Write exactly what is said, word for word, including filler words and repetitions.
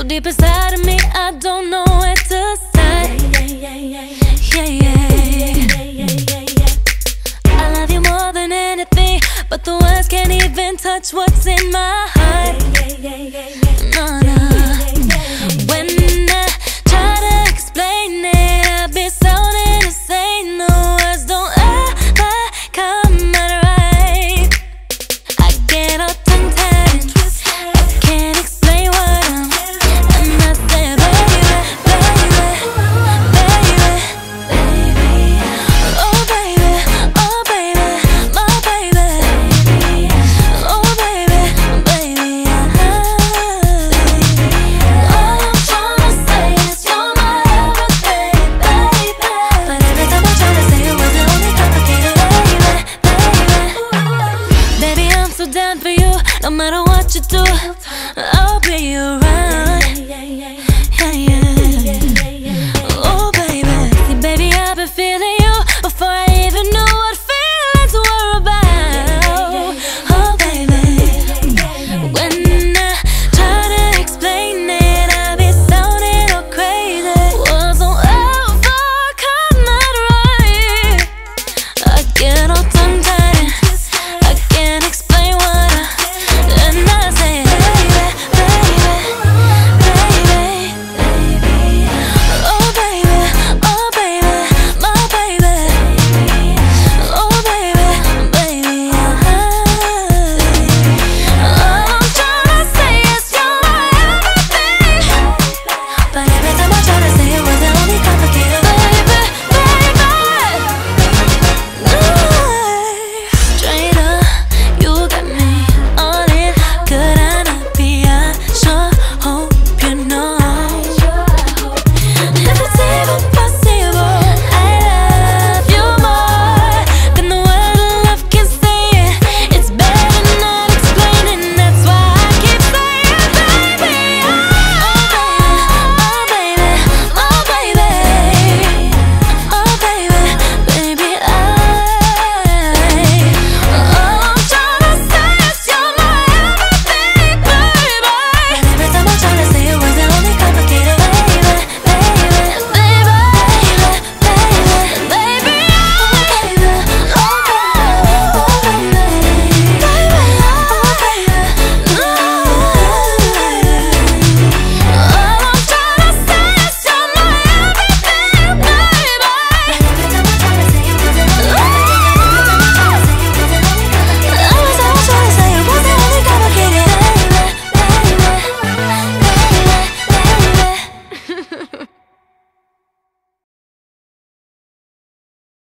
deep inside of me, I don't know where to start. Yeah, yeah, yeah, yeah, yeah, yeah, yeah, yeah. I love you more than anything, but the words can't even touch what's in my heart. Yeah, yeah, yeah, yeah, yeah.